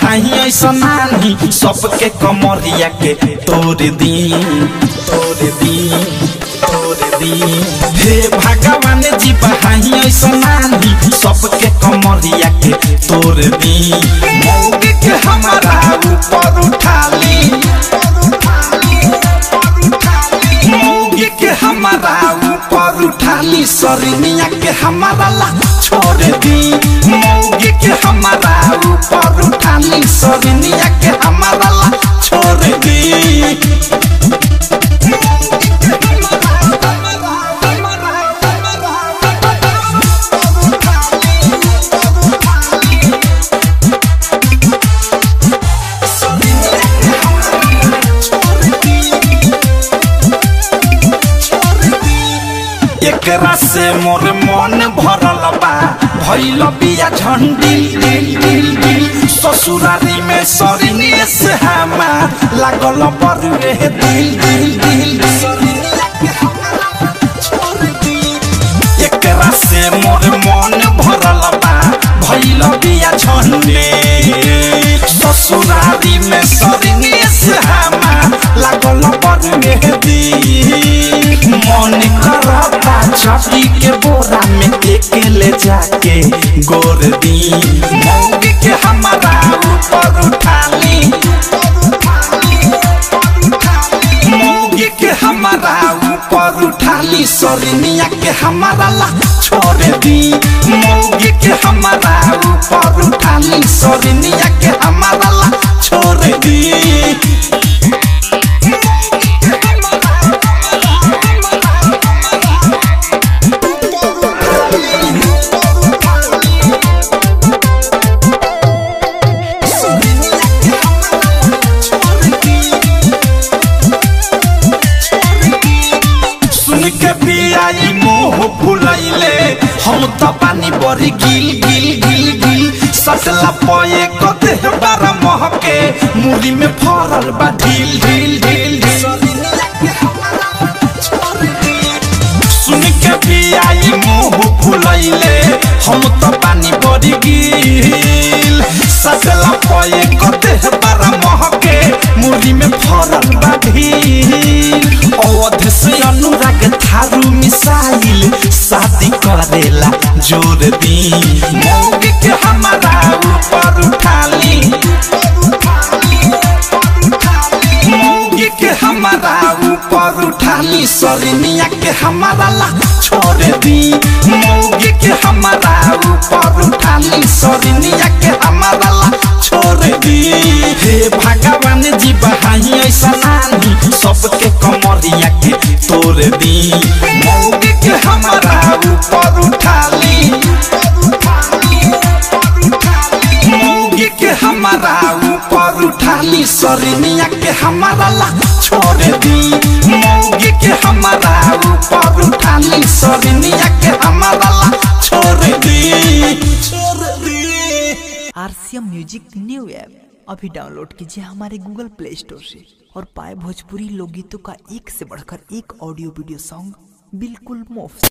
बहाई ऐसा नानी सबके कमरिया के तोड़ दी हे भगवान जी बहाई ऐसा नानी सबके कमरिया के तोड़ दी मौगी के हमारा ऊपर उठा ली मौगी के हमारा ऊपर उठा ली सरनिया के हमारा ला छोड़ दी मौगी के हमारा ऊपर उठा ली सरनिया के हमारा ला छोड़ दी एकरा से मोर मन भरल बा भइल बिया झंडिल ससुरारी में सरनी से हमार लागल बरुए दिल एकरा से मोर मन भरल बा भइल बिया झंडिल ससुरारी में सरनी से हमार लागल बरुए दिल मन करता छाती के बोरा में एक ले जाके गोर दी मौगी के हमारा ऊपर उठा ली मौगी के हमारा ऊपर उठा ली सरनिया के हमारा ला छोड़ दी मौगी के हमारा ऊपर उठा ली सरनिया के हमारा ला छोड़ दी हम तो पानी बड़ी गिल सटला पोए कते बारा महके मुड़ी में फरल बा ढील सुन के भी आई मुंह फुलैले हम तो पानी बड़ी गिल सटला पोए कते बारा महके मुड़ी में फरल बा ढील अवध से अनुराग थारू मिसाइल शादी करेला जोर दी मौगी के हमारा ऊपर उठा ली मौगी के हमारा ऊपर उठा ली सरनिया के हमारा ला छोड़ दी मौगी के हमारा ऊपर उठा ली सरनिया के हमारा ला छोड़ दी हे भगवान जी बहाई ऐसा नानी सबके कमरिया के तोड़ दी मौगी के हमारा ऊपर उठा ली मौगी के हमारा ऊपर उठा ली सरनिया के हमारा ला छोड़ दी मौगी के हमारा ऊपर उठा ली सरनिया के हमारा ला छोड़ दी RCM म्यूजिक न्यू ऐप अभी डाउनलोड कीजिए हमारे गूगल प्ले स्टोर से और पाए भोजपुरी लोकगीतों का एक से बढ़कर एक ऑडियो वीडियो सॉन्ग बिल्कुल मुफ्त।